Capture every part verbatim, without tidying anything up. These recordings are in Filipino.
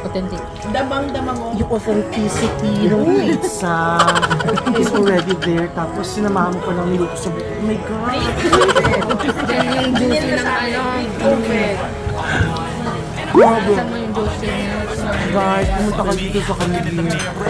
authentic. Damang-damang mo. Yung authenticity ng pizza is already there. Tapos sinamahan mo pa ng niluto sa buko. Oh my God! Then yung juicy ng ano, tubig. Grabe! Kasama yung juicy niya. Guys, pumunta ka dito sa Camiguin.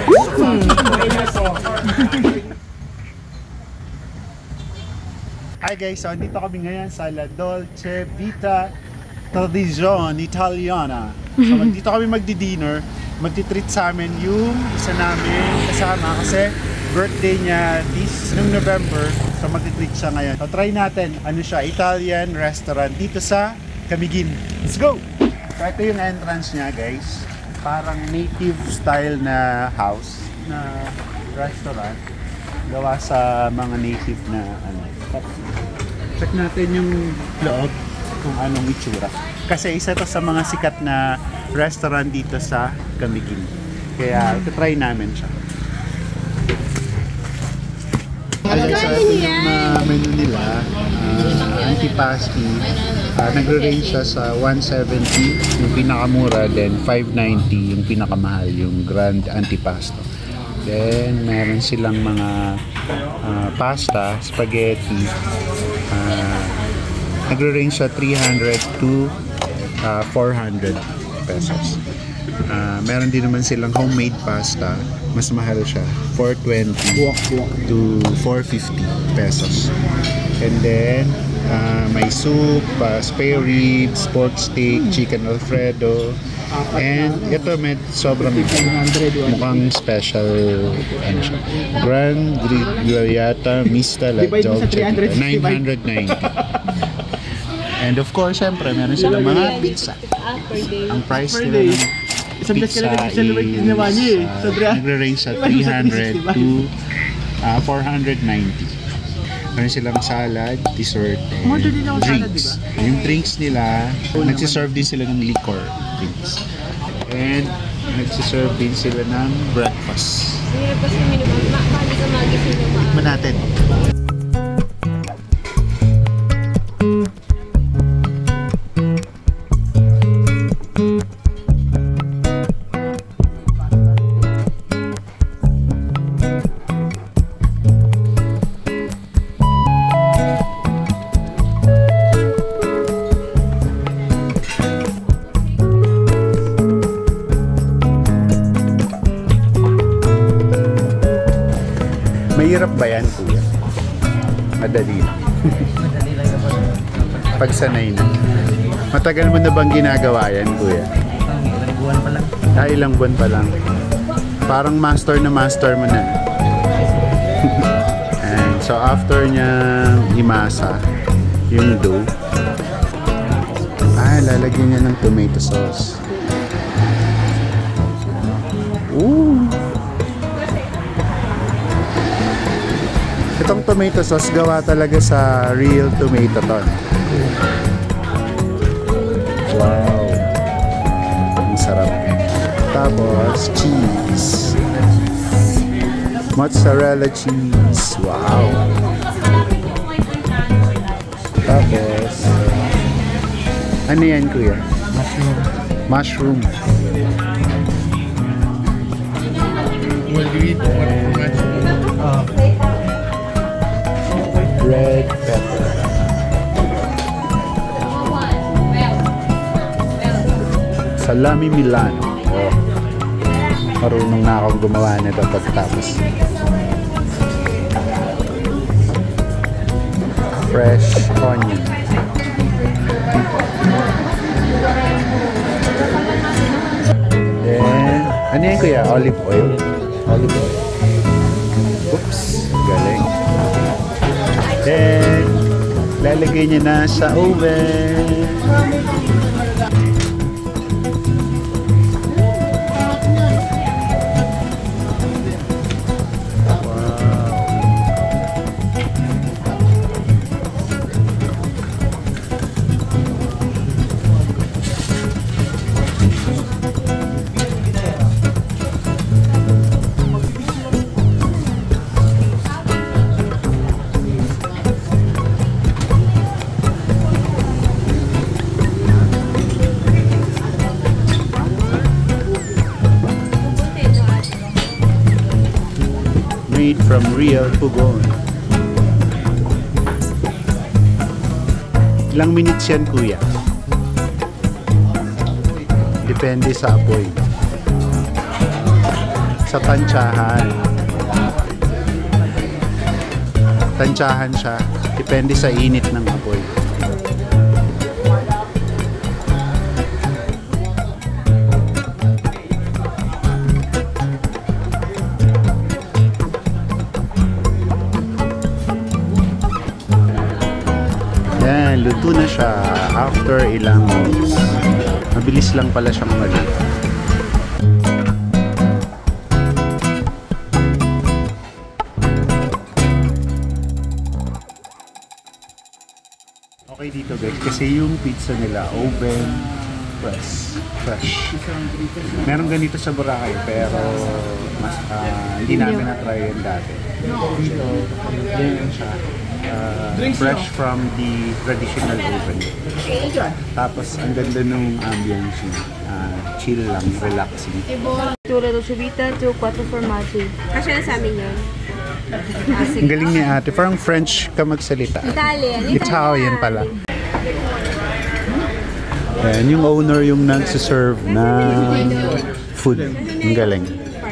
Hi guys, so andito kami ngayon sa La DOLCE VITA Italian Italiana. So dito kami magdi-dinner, magti-treat sa amin yung isa namin kasama kasi birthday niya this nung November. So magti-treat siya ngayon. So try natin, ano siya, Italian restaurant dito sa Camiguin. Let's go! So ito yung entrance niya guys. Parang native style na house, na restaurant. Gawa sa mga native na ano. Check natin yung loob kung anong itsura. Kasi isa to sa mga sikat na restaurant dito sa Camiguin. Kaya ito try namin siya. Ayan, so ito yung uh, menu nila. Uh, antipasti. Uh, Nagre-range siya sa one seventy yung pinakamura, then five ninety yung pinakamahal, yung grand antipasto. Then meron silang mga uh, pasta, spaghetti. Uh, Nagre-range sa three hundred to uh, four hundred pesos. Uh, meron din naman silang homemade pasta. Mas mahal siya, four twenty to four fifty pesos. And then uh, may soup, uh, spare ribs, pork steak, chicken alfredo. And ito med sobrang mukhang special ano siya, Grand Grigliata Mista La Dolce nine ninety. And of course, syempre, meron silang mga pizza. Ang price nila ng pizza is uh, nagre-range sa three hundred to uh, four ninety. Meron silang salad, dessert, and drinks. Yung drinks nila, nagsiserve din sila ng liquor drinks. And nagsiserve din sila ng breakfast. Tikman natin. Mahirap ba yan, kuya? Madali lang. Pagsanay na. Matagal mo na bang ginagawa yan, kuya? Ilang buwan pa lang. Ah, ilang buwan pa lang. Parang master na master mo na. And so after niya imasa yung dough, ah, lalagyan niya ng tomato sauce. Ooh! Itong tomato sauce gawa talaga sa real tomato to. Wow! Ang sarap. Tapos cheese. Mozzarella cheese. Wow! Tapos ano yan, kuya? Mushroom. Mushroom. Will you eat more mushroom? Uh, Red pepper. Salami Milano. Oh. Marunong na akong gumawa nito pagkatapos. Fresh onion. Then, ano yan, kuya? Olive oil. Olive oil. Oops, galing. Then, lalagay niya na sa oven. made from real pugon. Ilang minutes yan, kuya? Depende sa apoy. Sa tansyahan. Tansyahan siya. Depende sa init ng apoy. Yan, luto na siya after ilang minutes. Mabilis lang pala siyang maluto. Okay dito guys, kasi yung pizza nila oven, fresh, fresh. Meron ganito sa Boracay pero mas uh, hindi namin na-try yan dati. Dito, yan siya. Uh, fresh from the traditional oven. Tapos ang ganda nung ambiance niya. Uh, chill lang, relaxing. Tura DOLCE VITA to quattro formaggi. Kasya na sa amin yun. Ang galing ni ate. Parang French ka magsalita. Italian. Italian pala. Ayan, yung owner yung nagsiserve ng food. Ang galing.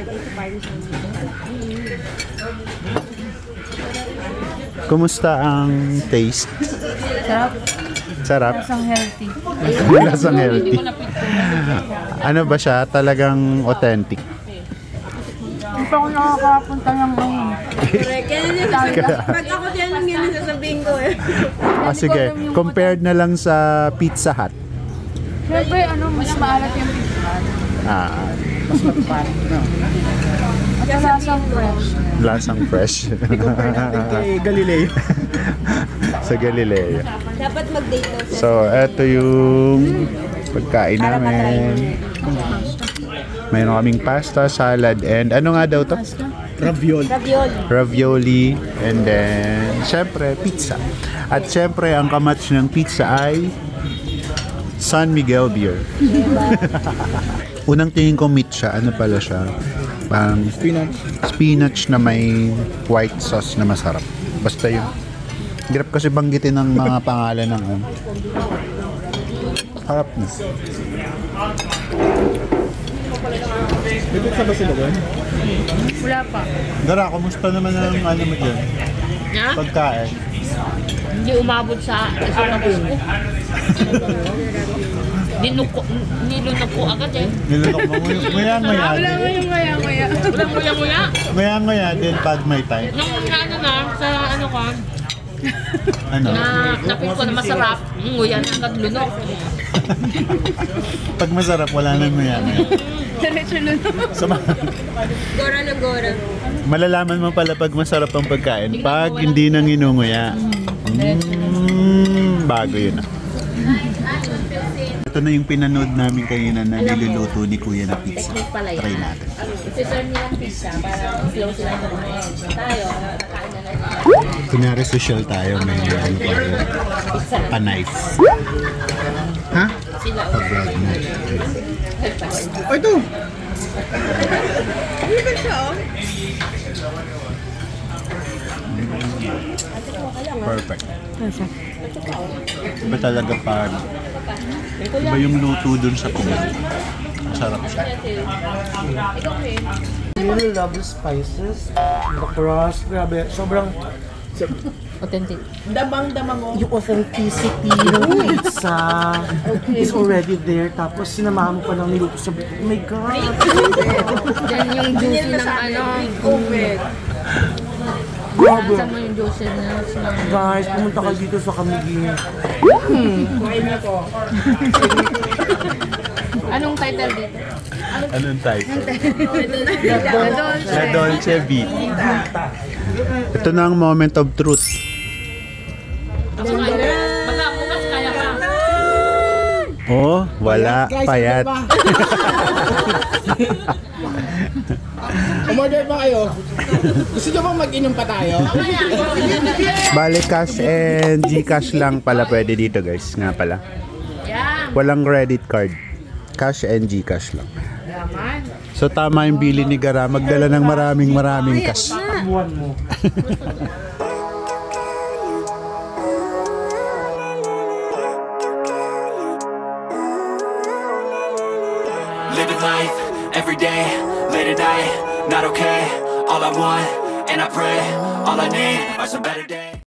Kumusta ang taste? Sarap. Sarap? Lasang healthy. Lasang healthy. Ano ba siya? Talagang authentic. Hindi pa ako nakakapunta ng ngayon. Correct. Pag ako dyan yung yun sasabihin ko eh. Ah, sige. Compared na lang sa Pizza Hut. Siyempre, ano, mas maalat yung pizza. Ah, Mas matpat. No? At lasang fresh. lasang fresh. Kay Galileo. Sa Galileo. Dapat mag-date daw siya. So, eto yung pagkain namin. Mayroon kaming pasta, salad, and ano nga daw to? Ravioli. Ravioli. Ravioli, and then, syempre, pizza. At syempre, ang kamatch ng pizza ay San Miguel beer. Unang tingin ko meat siya. Ano pala siya? Parang Spinach. spinach na may white sauce na masarap. Basta yun. Hirap kasi banggitin ng mga pangalan ng ano. Harap na. Bibig sa ba sila doon? Wala pa. Gara, kumusta naman ang ano mo dyan? Ha? Pagkain. Hindi umabot sa isang ko. Ninuko, nilunok ko agad eh. Nilunok mo. Nguya-nguya. Wala mo yung maya-maya. Wala mo yung maya. Nguya-nguya din pag may time. Nung ano na, sa ano ka, Ano? na napin ko na masarap, nguya na agad lunok. Pag masarap, wala nang nguya-nguya. Diretso lunok. So, ma- Gora na gora. malalaman mo pala pag masarap ang pagkain pag hindi nang inunguya. Mm, bago yun ah. Ito na yung pinanood namin kanina na niluluto ni Kuya na pizza. Try natin. Isi-serve nilang pizza para close sila sa mga tayo. Nakain na lang. Kunyari social tayo, may ano pa rin. Pa-knife. Ha? Sila Pa-bread knife. Oh, ito! Hindi ba siya oh? Perfect. Iba talaga pag iba yung luto dun sa Kuya. Masarap siya. I really love the spices. The crust. Grabe. Sobrang Authentic. yung authenticity ng pizza is already there. Tapos sinamahan mo pa ng niluto sa buko. Oh my God! Yan yung juicy ng ano, oven. Grabe. Saan mo yung juicy na sinama? Guys, pumunta ka dito sa Camiguin. Anong title dito? Anong type? Dolce. La Dolce Vita. Ito na ang moment of truth. Baka bukas kaya ka. Oh, wala. Payat. Umorder pa kayo? Gusto nyo bang mag-inom pa tayo? Bale, cash and Gcash lang pala pwede dito guys. Nga pala. Yan. Walang credit card. Cash and Gcash lang. Yaman. So tama yung bili ni Gara. Magdala ng maraming maraming cash. subuhan mo. Living life, every day, late at night, not okay. All I want, and I pray, all I need are some better days.